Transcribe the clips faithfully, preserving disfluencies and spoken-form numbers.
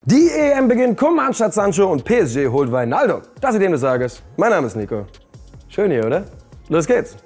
Die E M beginnt, Coman statt Sancho und P S G holt Wijnaldum. Das ist die Themen des Tages. Mein Name ist Nico. Schön hier, oder? Los geht's!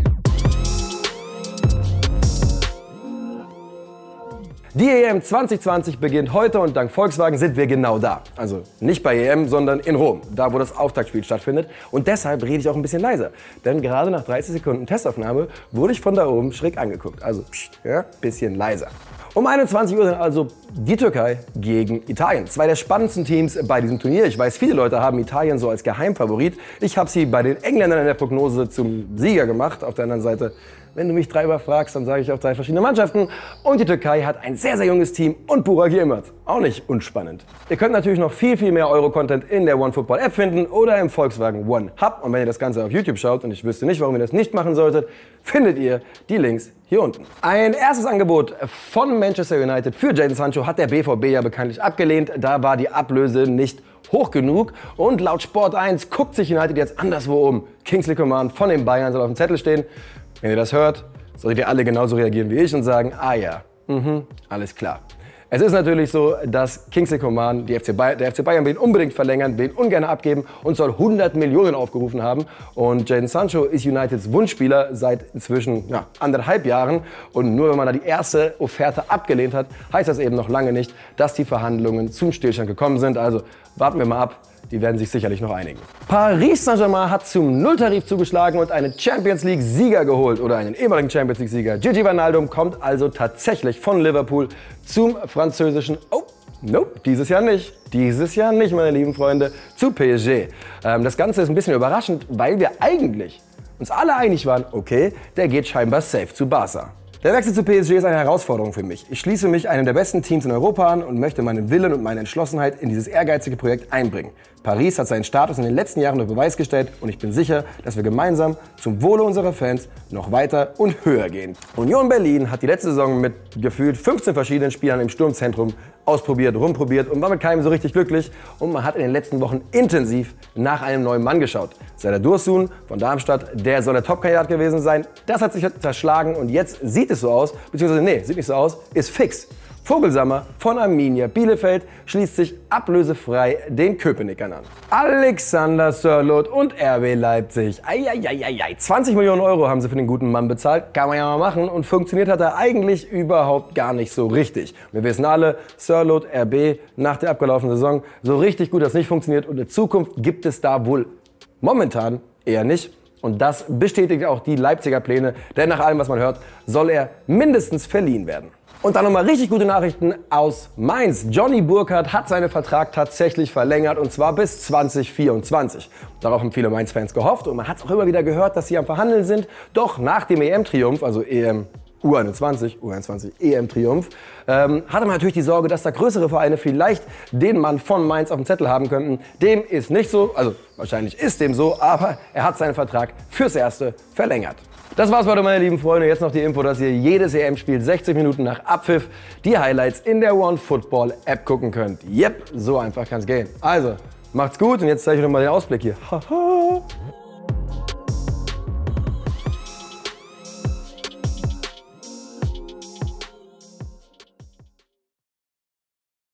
Die E M zwanzig zwanzig beginnt heute und dank Volkswagen sind wir genau da. Also nicht bei E M, sondern in Rom, da wo das Auftaktspiel stattfindet. Und deshalb rede ich auch ein bisschen leiser. Denn gerade nach dreißig Sekunden Testaufnahme wurde ich von da oben schräg angeguckt. Also pst, ja, bisschen leiser. Um einundzwanzig Uhr dann also die Türkei gegen Italien. Zwei der spannendsten Teams bei diesem Turnier. Ich weiß, viele Leute haben Italien so als Geheimfavorit. Ich habe sie bei den Engländern in der Prognose zum Sieger gemacht. Auf der anderen Seite, wenn du mich dreimal fragst, dann sage ich auch drei verschiedene Mannschaften. Und die Türkei hat ein sehr, sehr junges Team und Burak Yilmaz. Auch nicht unspannend. Ihr könnt natürlich noch viel, viel mehr Euro-Content in der OneFootball-App finden oder im Volkswagen One Hub. Und wenn ihr das Ganze auf YouTube schaut, und ich wüsste nicht, warum ihr das nicht machen solltet, findet ihr die Links hier unten. Ein erstes Angebot von Manchester United für Jadon Sancho hat der B V B ja bekanntlich abgelehnt. Da war die Ablöse nicht hoch genug. Und laut Sport eins guckt sich United jetzt anderswo um. Kingsley Coman von den Bayern soll auf dem Zettel stehen. Wenn ihr das hört, solltet ihr alle genauso reagieren wie ich und sagen, ah ja, mhm, alles klar. Es ist natürlich so, dass Kingsley Coman, die F C Bayern, der F C Bayern will ihn unbedingt verlängern, will ihn ungern abgeben und soll hundert Millionen aufgerufen haben. Und Jadon Sancho ist Uniteds Wunschspieler seit inzwischen ja, anderthalb Jahren. Und nur wenn man da die erste Offerte abgelehnt hat, heißt das eben noch lange nicht, dass die Verhandlungen zum Stillstand gekommen sind. Also warten wir mal ab. Die werden sich sicherlich noch einigen. Paris Saint-Germain hat zum Nulltarif zugeschlagen und einen Champions League-Sieger geholt oder einen ehemaligen Champions League-Sieger. Gigi Wijnaldum kommt also tatsächlich von Liverpool zum französischen... Oh, nope, dieses Jahr nicht. Dieses Jahr nicht, meine lieben Freunde, zu P S G. Ähm, das Ganze ist ein bisschen überraschend, weil wir eigentlich uns alle einig waren, okay, der geht scheinbar safe zu Barca. Der Wechsel zu P S G ist eine Herausforderung für mich. Ich schließe mich einem der besten Teams in Europa an und möchte meinen Willen und meine Entschlossenheit in dieses ehrgeizige Projekt einbringen. Paris hat seinen Status in den letzten Jahren unter Beweis gestellt und ich bin sicher, dass wir gemeinsam zum Wohle unserer Fans noch weiter und höher gehen. Union Berlin hat die letzte Saison mit gefühlt fünfzehn verschiedenen Spielern im Sturmzentrum ausprobiert, rumprobiert und war mit keinem so richtig glücklich. Und man hat in den letzten Wochen intensiv nach einem neuen Mann geschaut. Serdar Dursun von Darmstadt, der soll der Top-Kandidat gewesen sein. Das hat sich zerschlagen und jetzt sieht es so aus, beziehungsweise nee, sieht nicht so aus, ist fix. Vogelsammer von Arminia Bielefeld schließt sich ablösefrei den Köpenickern an. Alexander Sørloth und R B Leipzig. Eieieiei, zwanzig Millionen Euro haben sie für den guten Mann bezahlt. Kann man ja mal machen und funktioniert hat er eigentlich überhaupt gar nicht so richtig. Wir wissen alle, Sørloth, R B nach der abgelaufenen Saison, so richtig gut hat es nicht funktioniert und in Zukunft gibt es da wohl momentan eher nicht. Und das bestätigt auch die Leipziger Pläne, denn nach allem, was man hört, soll er mindestens verliehen werden. Und dann nochmal richtig gute Nachrichten aus Mainz. Johnny Burkhardt hat seinen Vertrag tatsächlich verlängert und zwar bis zwanzig vierundzwanzig. Darauf haben viele Mainz-Fans gehofft und man hat es auch immer wieder gehört, dass sie am Verhandeln sind. Doch nach dem E M-Triumph, also E M U einundzwanzig, U einundzwanzig E M-Triumph, ähm, hatte man natürlich die Sorge, dass da größere Vereine vielleicht den Mann von Mainz auf dem Zettel haben könnten. Dem ist nicht so, also wahrscheinlich ist dem so, aber er hat seinen Vertrag fürs Erste verlängert. Das war's heute, meine lieben Freunde. Jetzt noch die Info, dass ihr jedes E M-Spiel sechzig Minuten nach Abpfiff die Highlights in der OneFootball-App gucken könnt. Yep, so einfach kann's gehen. Also, macht's gut und jetzt zeige ich euch noch mal den Ausblick hier. Haha.